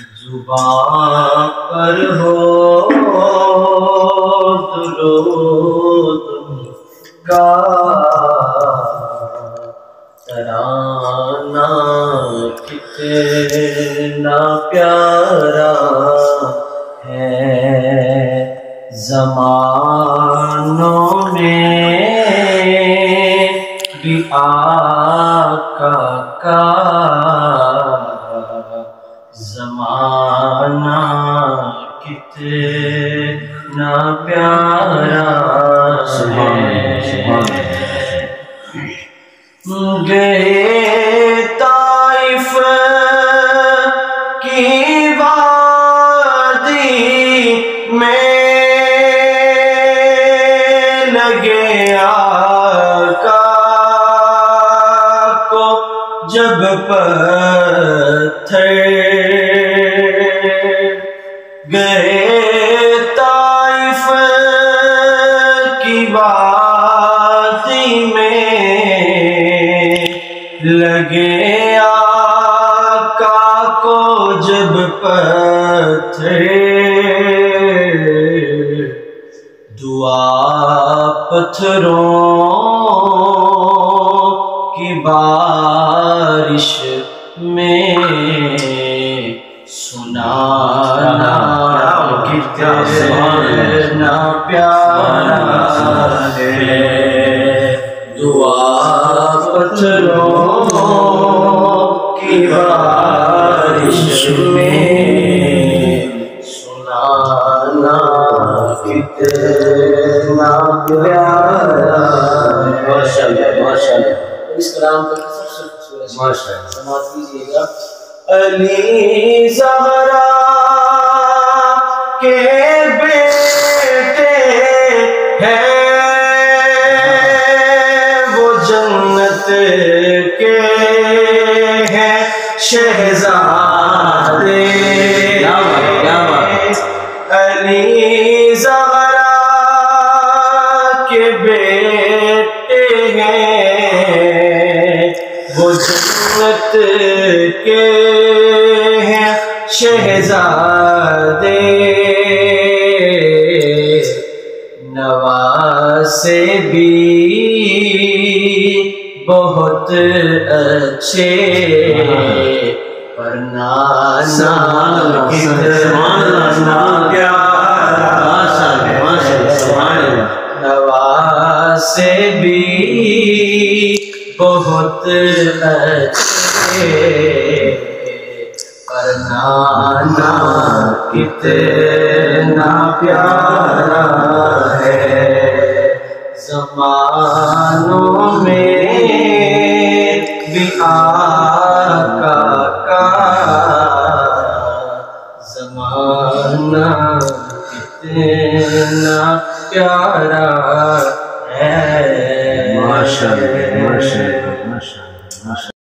زبان پر ہو درود کا ترانہ کتنا پیارا ہے، زمانوں میں بھی آقا کا زمانہ کتنا پیارا ہے۔ گئے طائف کی وادی میں، لگے آقا کو جب پتھر، گئے طائف کی وادی میں، لگے آقا کو جب پتھر، دعا پتھروں کی بارش میں سنانا کتنا پیارا ہے، دعا پتھروں کی بارش میں سنانا کتنا پیارا ہے۔ ماشاءاللہ ماشاءاللہ، اس کلام کا سب سے خوبصورت ماشاءاللہ سماعت کیجیے گا۔ علی زہرا کے بیٹے ہیں وہ، جنت کے ہیں شہزادے، علی زہرا کے بیٹے ہیں وہ، جنت کے ہیں شہزادے، نواسے بھی بہت اچھے، پر نانا کتنا پیارا ہے، نواسے بھی بہت اچھے، پر نانا کتنا پیارا ہے، زمانوں میں بھی آقا کا زمانہ کتنا پیارا ہے۔ ماشاءاللہ ماشاءاللہ ماشاءاللہ۔